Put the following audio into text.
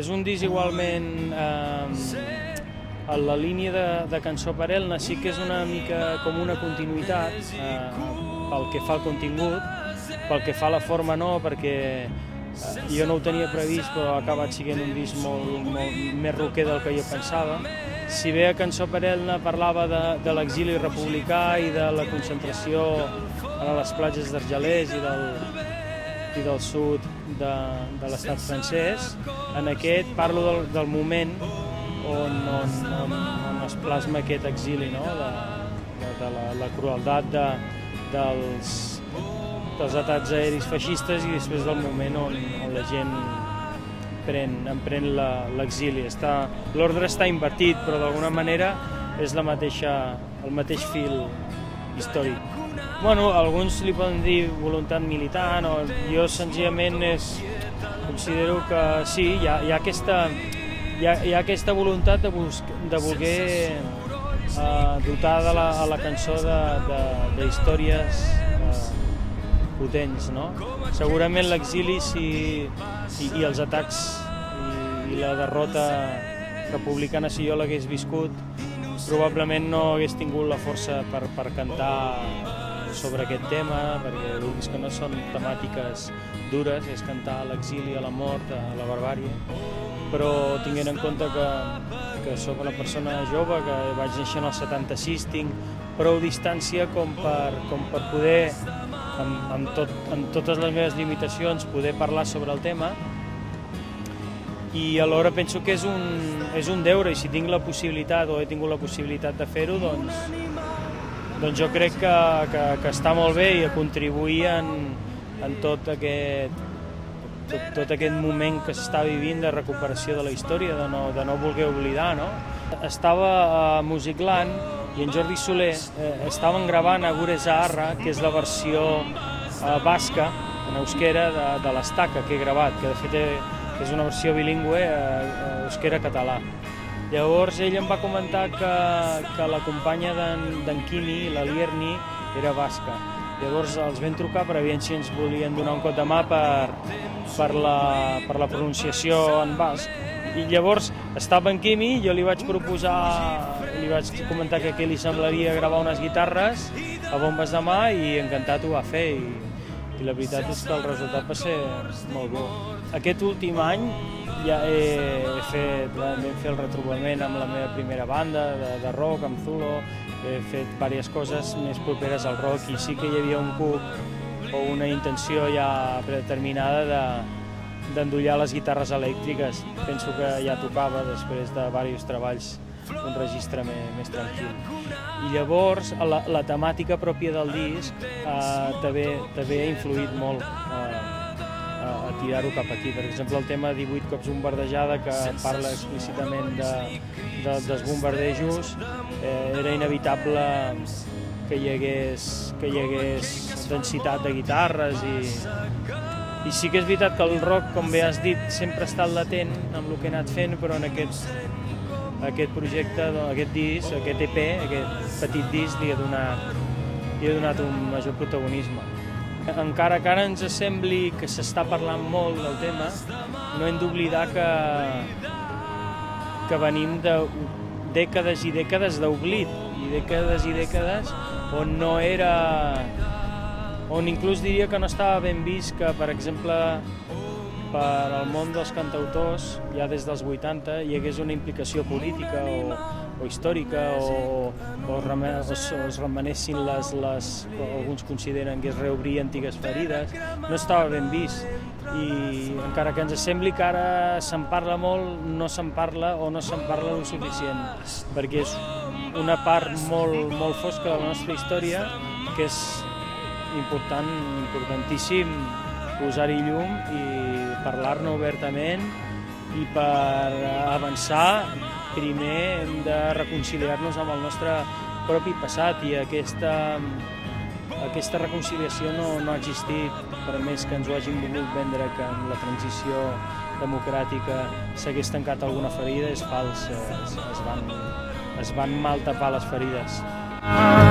És un disc igualment a la línia de Cançó per Elna, sí que és una mica com una continuïtat pel que fa al contingut, pel que fa a la forma no, perquè jo no ho tenia previst, però ha acabat sent un disc molt més rocker del que jo pensava. Si bé a Cançó per Elna parlava de l'exili republicà i de la concentració a les platges d'Argelers i del sud de l'estat francès, en aquest parlo del moment on es plasma aquest exili, no? de la crueltat dels atacs aeris feixistes i després del moment on la gent emprèn l'exili. L'ordre està invertit, però d'alguna manera és el mateix fil històric. Bueno, alguns li poden dir voluntat militant, o jo senzillament considero que sí, hi ha aquesta voluntat de voler dotar a la cançó d'històries potents, no? Segurament l'exili i els atacs i la derrota republicana, si jo l'hagués viscut, probablement no hagués tingut la força per cantar sobre aquest tema, perquè és que no són temàtiques dures, és cantar a l'exili, a la mort, a la barbàrie, però tinguent en compte que soc una persona jove, que vaig néixer en el 76, tinc prou distància com per poder, amb totes les meves limitacions, poder parlar sobre el tema, i alhora penso que és un deure, i si tinc la possibilitat o he tingut la possibilitat de fer-ho, doncs jo crec que està molt bé i a contribuir en tot aquest moment que s'està vivint de recuperació de la història, de no voler oblidar, no? Estava a Musicland i en Jordi Soler estaven gravant a Gure Zaharra, que és la versió basca, en euskera, de l'Estaca que he gravat, que de fet és una versió bilingüe euskera-català. Llavors ell em va comentar que la companya d'en Quini, la Lierni, era basca. Llavors els vam trucar per aviam si ens volien donar un cop de mà per la pronunciació en basc. I llavors estava en Quimi, jo li vaig comentar que què li semblaria gravar unes guitarres a bombes de mà i encantat ho va fer. I la veritat és que el resultat va ser molt bo. Aquest últim any ja vam fer el retrobament amb la meva primera banda de rock, amb Zulo, he fet diverses coses més properes al rock i sí que hi havia un cup o una intenció ja predeterminada d'endollar les guitarres elèctriques. Penso que ja tocava després de diversos treballs un registre més tranquil. I llavors la temàtica pròpia del disc també ha influït molt a tirar-ho cap aquí. Per exemple, el tema 18 cops bombardejada, que parla explícitament dels bombardejos, era inevitable que hi hagués densitat de guitarres i sí que és veritat que el rock, com bé has dit, sempre ha estat latent amb el que he anat fent, però en aquest projecte, aquest disc, aquest EP, aquest petit disc, li he donat un major protagonisme. Encara que ara ens sembli que s'està parlant molt del tema, no hem d'oblidar que venim de dècades i dècades d'oblit, i dècades on inclús diria que no estava ben vist que, per exemple, per al món dels cantautors, ja des dels 80, hi hagués una implicació política o històrica o es remenessin alguns consideren que es reobrir antigues ferides. No estava ben vist i encara que ens sembli que ara se'n parla molt, no se'n parla o no se'n parla el suficient, perquè és una part molt fosca de la nostra història que és importantíssim posar-hi llum i parlar-ne obertament, i per avançar primer hem de reconciliar-nos amb el nostre propi passat, i aquesta reconciliació no ha existit, per més que ens ho hagin volgut vendre que amb la transició democràtica s'hagués tancat alguna ferida. És fals, es van mal tapar les ferides.